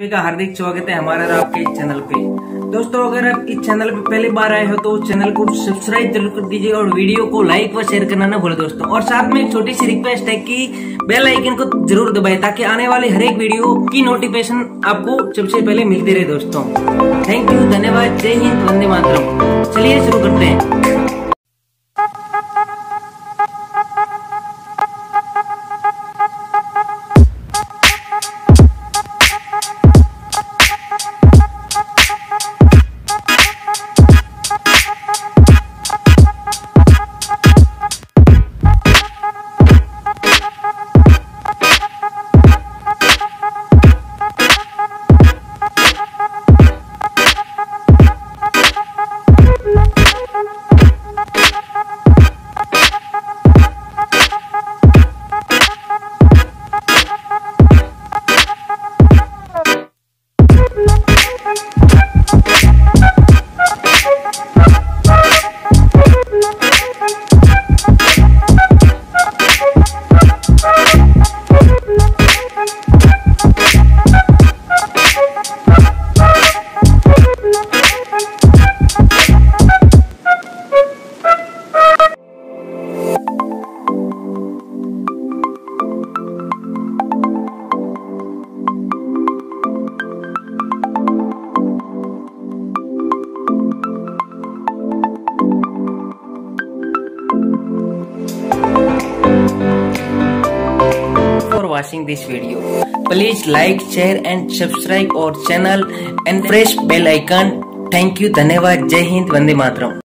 का हार्दिक स्वागत है हमारे और आपके इस चैनल पे। दोस्तों, अगर आप इस चैनल पे पहली बार आए हो तो चैनल को सब्सक्राइब जरूर कर दीजिए और वीडियो को लाइक व शेयर करना ना भूलें दोस्तों। और साथ में एक छोटी सी रिक्वेस्ट है कि बेल आइकन को जरूर दबाएं ताकि आने वाले हर एक वीडियो की नोटिफिकेशन आपको सबसे पहले मिलती रहे दोस्तों। थैंक यू, धन्यवाद, जय हिंद, वंदे मातरम। चलिए शुरू करते हैं। Watching this video, please like, share and subscribe our channel and press bell icon. Thank you, धन्यवाद, जय हिंद, वंदे मातरम।